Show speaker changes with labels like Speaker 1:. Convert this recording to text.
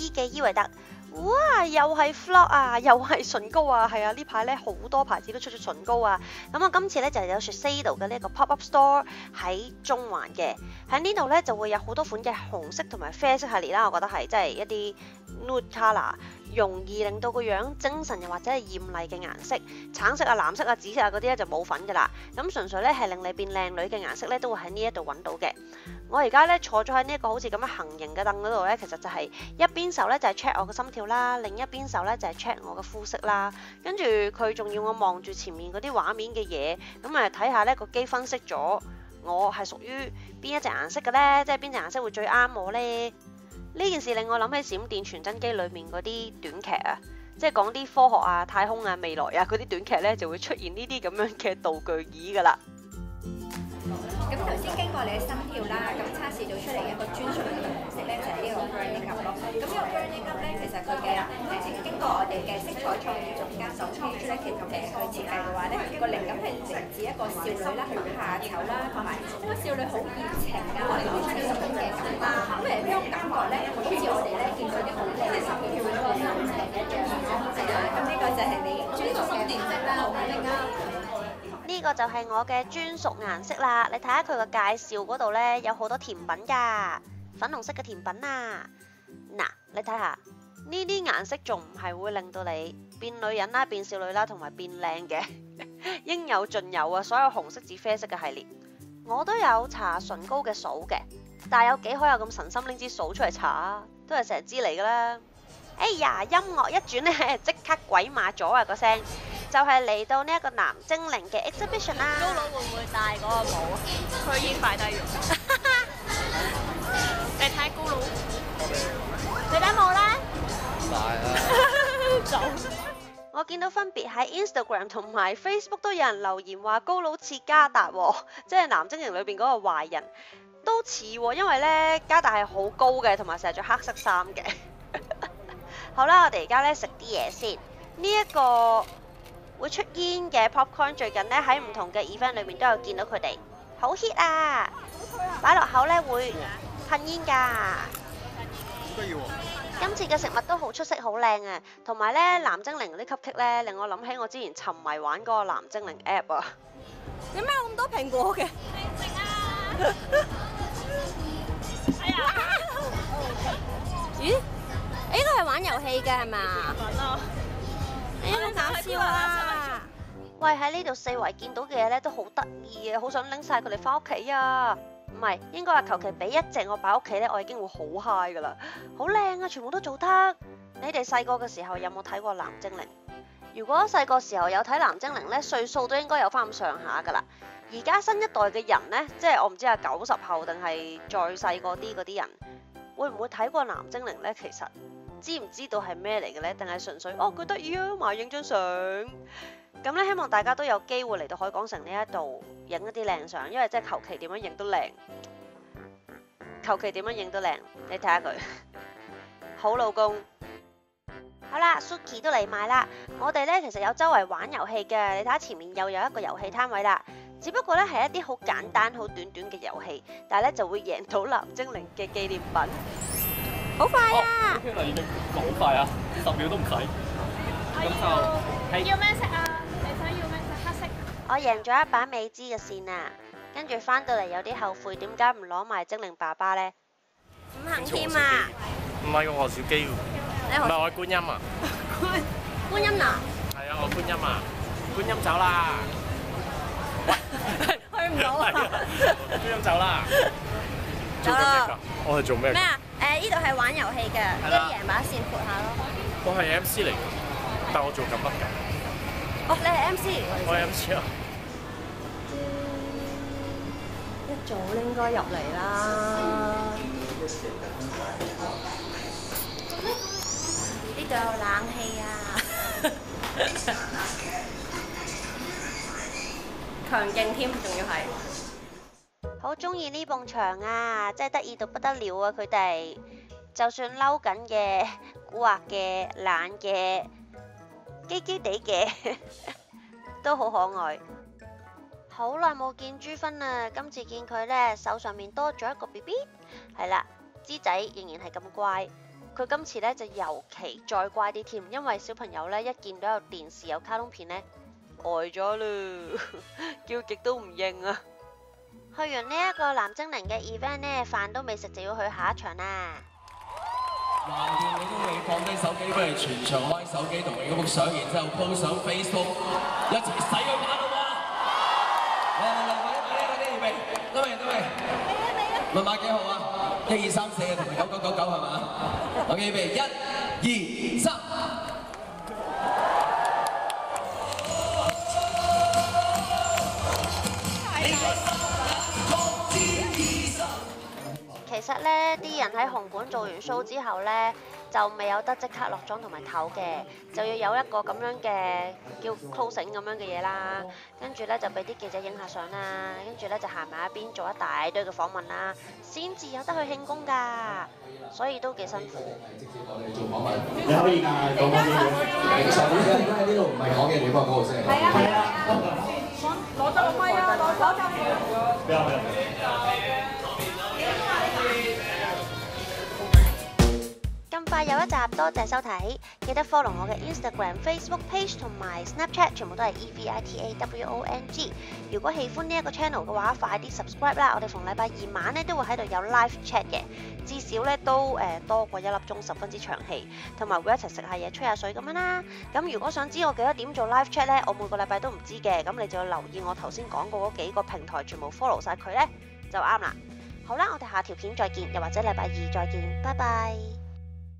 Speaker 1: E 嘅伊維特。哇！又係 Flock 啊，又係唇膏啊，係啊！呢排咧好多牌子都出咗唇膏啊。咁我今次咧就有 Shiseido 嘅呢一個 pop up store 喺中環嘅，喺呢度咧就會有好多款嘅紅色同埋啡色系列啦。我覺得係即係一啲 nude colour，容易令到個樣精神又或者係豔麗嘅顏色，橙色啊、藍色啊、紫色啊嗰啲咧就冇份㗎啦。咁純粹咧係令你變靚女嘅顏色咧，都會喺呢一度揾到嘅。我而家咧坐咗喺呢一個好似咁樣行形嘅凳嗰度咧，其實就係一邊手咧就係 check 我嘅心跳啦，另一邊手咧就係 check 我嘅膚色啦。跟住佢仲要我望住前面嗰啲畫面嘅嘢，咁睇下呢個機分析咗我係屬於邊一隻顏色嘅咧，即係邊隻顏色會最啱我咧。呢件事令我諗起閃電傳真機裏面嗰啲短劇啊，即係講啲科學啊、太空啊、未來啊嗰啲短劇咧，就會出現呢啲咁樣嘅道具椅噶啦。
Speaker 2: 咁頭先經過你嘅心跳啦，咁測試到出嚟一個專屬嘅紅色咧，就係呢個 Burning Up 咯。咁呢個 Burning Up 咧，其實佢嘅經過我哋嘅色彩創意總監手編出咧，其實去設計嘅話咧，個靈感係嚟自一個少女啦，佢怕醜啦，同埋一個少女好熱情啊，我哋好中意咁嘅感覺啦。咁呢種感覺咧，好似我哋咧見到啲好靚嘅心跳嗰個心情一樣。係啊，咁呢個就係你專屬嘅顏色啦，Burning Up。
Speaker 1: 呢個就係我嘅專屬顏色啦，你睇下佢個介紹嗰度呢，有好多甜品㗎，粉紅色嘅甜品啊。嗱，你睇下呢啲顏色仲唔係會令到你變女人啦、變少女啦，同埋變靚嘅，應有盡有啊！所有紅色至啡色嘅系列，我都有搽唇膏嘅掃嘅，但係有幾可有咁神心拎支掃出嚟搽啊？都係成支嚟㗎啦。哎呀，音樂一轉呢，即刻鬼馬咗啊個聲！就係嚟到呢一個藍精靈嘅 exhibition 啦。
Speaker 3: 高佬會唔會戴嗰個帽啊？佢已經擺低咗。你睇高佬，你戴帽啦。
Speaker 4: 戴啦。
Speaker 3: 走。
Speaker 1: 我見到分別喺 Instagram 同埋 Facebook 都有人留言話高佬似加達喎，即係藍精靈裏邊嗰個壞人都似喎，因為呢，加達係好高嘅，同埋成日着黑色衫嘅。好啦，我哋而家咧食啲嘢先。呢一個會出煙嘅 popcorn 最近咧喺唔同嘅 event 裏面都有見到佢哋，好 hit 啊！擺落口咧會噴煙㗎。
Speaker 4: 需要喎。
Speaker 1: 今次嘅食物都好出色，好靚啊！同埋咧藍精靈嗰啲 cupcake咧，令我諗起我之前沉迷玩嗰個藍精靈 app 啊。
Speaker 3: 點解有咁多蘋果嘅？食啊！哎呀！咦？呢個係玩遊戲嘅係咪啊？你好搞笑啊！
Speaker 1: 喂，喺呢度四圍見到嘅嘢咧都好得意啊，好想拎晒佢哋翻屋企啊！唔係，應該話求其俾一隻我擺屋企咧，我已經會好 high 噶啦，好靚啊，全部都做得。你哋細個嘅時候有冇睇過藍精靈？如果細個時候有睇藍精靈咧，歲數都應該有翻咁上下噶啦。而家新一代嘅人咧，即係我唔知係90後定係再細個啲嗰啲人，會唔會睇過藍精靈咧？其實知唔知道係咩嚟嘅咧？定係純粹哦佢得意啊，買影張相咁咧？希望大家都有機會嚟到海港城呢一度影一啲靚相，因為即係求其點樣影都靚，求其點樣影都靚。你睇下佢，好老公。好啦 ，Suki 都嚟買啦。我哋咧其實有周圍玩遊戲嘅，你睇下前面又有一個遊戲攤位啦。只不過咧係一啲好簡單、好短短嘅遊戲，但係咧就會贏到藍精靈嘅紀念品。好快啊！
Speaker 4: OK 啦，已經好快啊，10秒都唔使。咁就
Speaker 3: 要咩色啊？你想要咩色？黑色。
Speaker 1: 我贏咗一把美姿嘅線啊！跟住翻到嚟有啲後悔，點解唔攞埋精靈爸爸咧？
Speaker 3: 五行添啊！
Speaker 4: 唔係我何小基喎，唔係我係觀音啊。
Speaker 3: 觀音啊！
Speaker 4: 係啊，我觀音啊，觀音走啦！
Speaker 3: 去唔到啊！
Speaker 4: 觀音走啦！
Speaker 3: 走啦！
Speaker 4: 我係做咩？
Speaker 3: 咩啊？呢度係玩遊戲嘅，一贏把線撥下咯。
Speaker 4: 我係 MC 嚟嘅，但我做緊乜㗎？
Speaker 3: 哦，你係 MC。
Speaker 4: 我係 MC 啊！
Speaker 3: 一早應該入嚟啦。呢度有冷氣啊！強勁添，仲要係。
Speaker 1: 好中意呢埲牆啊！真係得意到不得了啊！佢哋就算嬲緊嘅、蠱惑嘅、懶嘅、基基地嘅，都好可愛。好耐冇見朱芬啦，今次見佢呢，手上面多咗一個 BB， 係啦，芝仔仍然係咁乖。 佢今次咧就尤其再乖啲添，因為小朋友咧一見到有電視有卡通片咧，呆咗啦，叫極都唔應啊！去完呢一個藍精靈嘅 event 呢，飯都未食就要去下一場啦。
Speaker 5: 橫掂你都未放低手機，不如全場開手機同你嗰幅相，然之後 po 上 Facebook， 一齊洗佢版好嘛？嚟，快啲預備，得未？密碼幾號啊？1、2、3、4同埋9999係嘛 ？OK， 預備1、2、3。
Speaker 1: 其實咧，啲人喺紅館做完 show 之後咧，就未有得即刻落妝同埋唞嘅，就要有一個咁樣嘅叫 closing 咁樣嘅嘢啦。跟住咧就俾啲記者影下相啦，跟住咧就行埋一邊做一大堆嘅訪問啦，先至有得去慶功㗎，所以都幾辛苦。
Speaker 6: 你可以講嘢，上面而家喺呢度唔係講嘢地方，嗰度先。係啊。攞得個咪啊！攞得。
Speaker 1: 咁快有一集，多謝收睇，記得 follow 我嘅 Instagram、Facebook page 同埋 Snapchat， 全部都係 EVITAWONG。如果喜歡呢一個 channel 嘅話，快啲 subscribe 啦！我哋逢禮拜二晚咧都會喺度有 live chat 嘅，至少咧都多過1粒鐘，10分之長氣，同埋會一齊食下嘢、吹下水咁樣啦。咁如果想知我幾多點做 live chat 咧，我每個禮拜都唔知嘅，咁你就要留意我頭先講過嗰幾個平台，全部 follow 晒佢咧就啱啦。好啦，我哋下條片再見，又或者禮拜二再見，拜拜。